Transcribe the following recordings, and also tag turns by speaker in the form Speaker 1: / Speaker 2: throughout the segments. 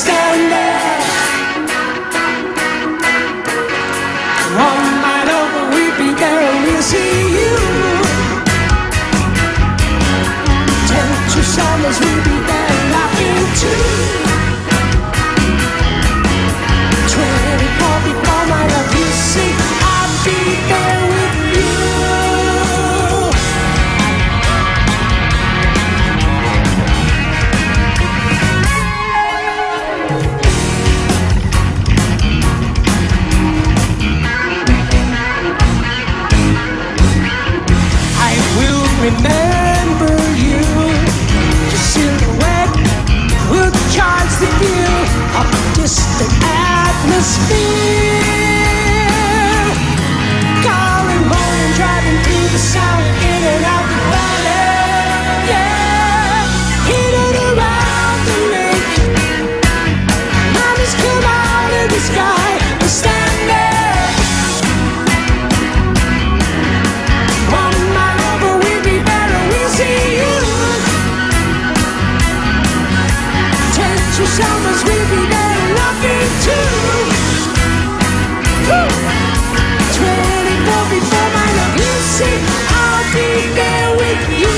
Speaker 1: stand there. One night over, we'll be there and we'll see you. 10 summers, we'll be there laughing too. 24 before my love, you see, I'll be there with you. I will remember you, your silhouette will charge the view of a distant atmosphere. Calling, moaning, driving through the sound, in and out the valley. Yeah, in and around the lake. Mountains come out of the sky and stand there. One night over, we'll be better, we'll see you. 10 summers, we'll be there laughing too. 24 before my love, you see, I'll be there with you.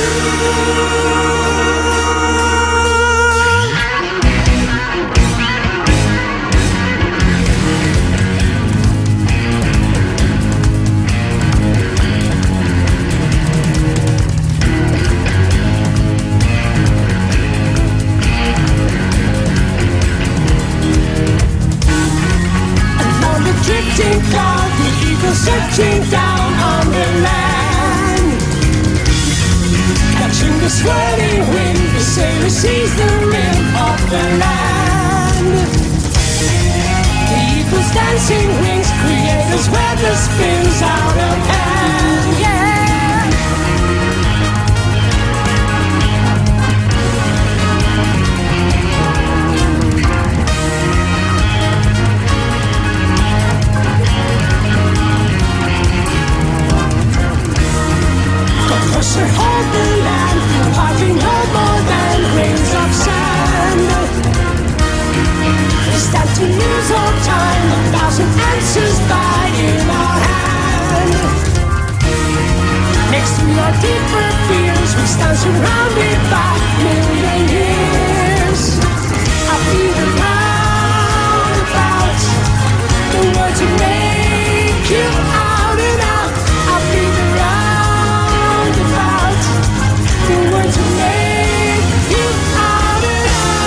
Speaker 1: Another drifting cloud, the eagle searching down on the land. Catching the swirling wind, the sailor sees the rim of the land. The eagle's dancing wings create as weather spins out of hand. Yeah. Closer, hold the land, parting no more than grains of sand. We stand to lose all time, 1,000 answers lie in our hand. Next to our deeper fears, we stand surrounded by million years. I'll be the roundabout, the words will make you out and out. I'll be the roundabout, the words will make you out and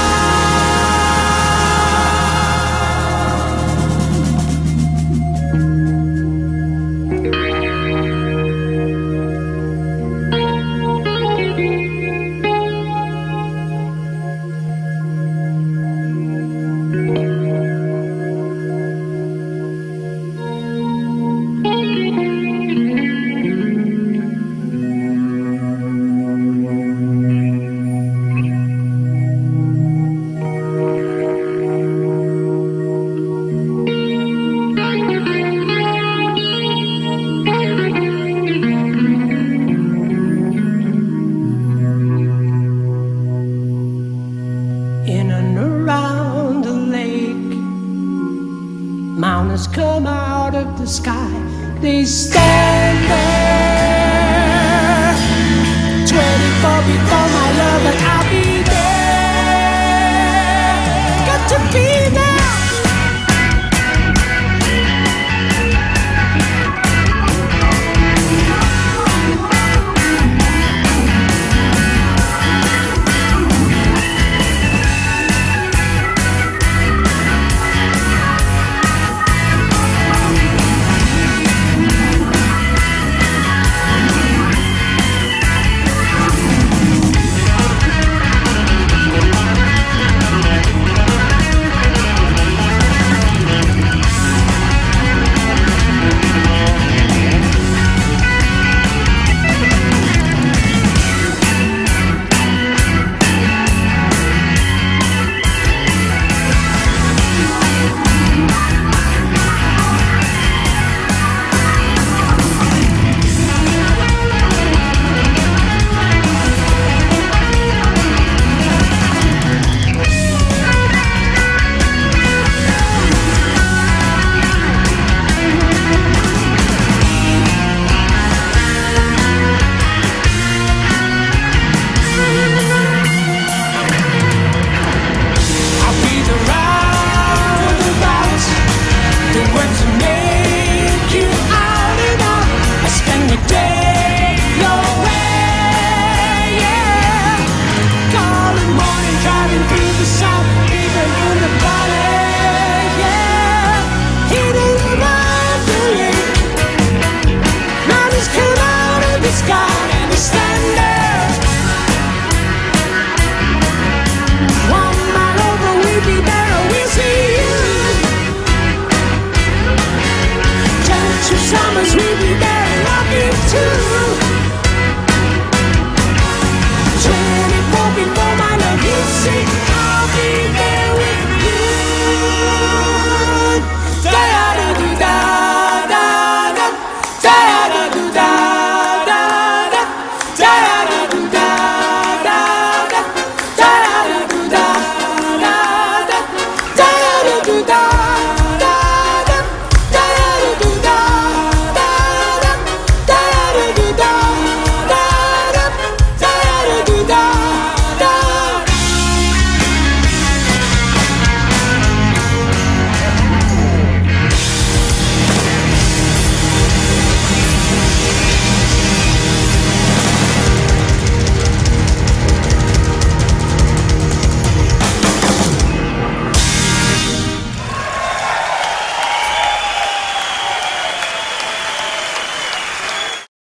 Speaker 1: in and around the lake. Mountains come out of the sky, they stand there. 24 before my love, and I'll be there. Got to be